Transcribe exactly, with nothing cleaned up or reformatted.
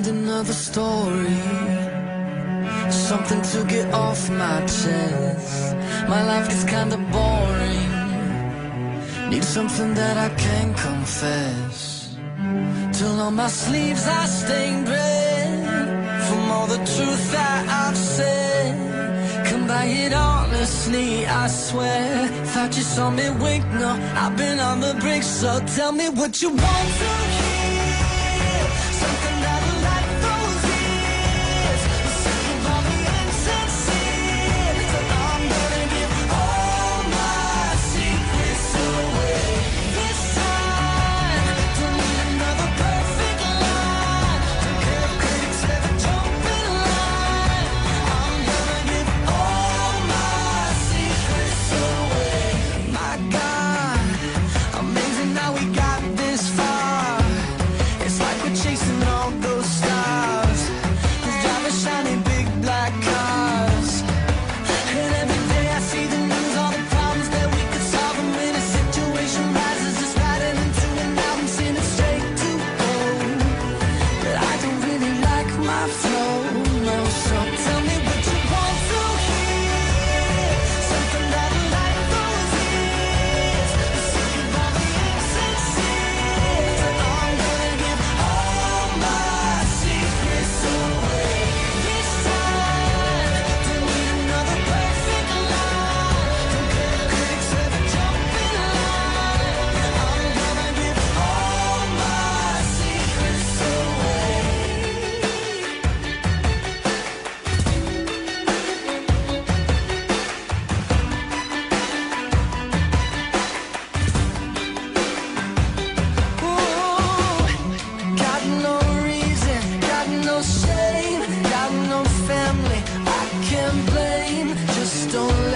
another story, something to get off my chest. My life gets kinda boring, need something that I can confess. Till on my sleeves I stained red from all the truth that I've said. Come by it honestly, I swear. Thought you saw me wink, no, I've been on the brink. So tell me what you want to hear, something that'll light those ears. Sick of all the insincere, so I'm gonna give all my secrets away. This time, don't need another perfect line. Don't care if critics ever jump in line. I'm gonna give all my secrets away. My God, amazing how we got this far. It's like we're chasing all those stars, who's driving shiny big black cars. And every day I see the news, all the problems that we could solve. And when a situation rises, just riding into it now. I'm seeing it straight to gold, but I don't really like my flow, no. So tell me what you want to hear, something that'll light those ears. Sick of all the insincere, so I'm gonna give all my secrets away. This time, don't need another perfect line. Don't care if critics ever jump in line. I'm gonna give all my secrets away. Ooh, got no reason, got no shame, got no family I can blame. Just don't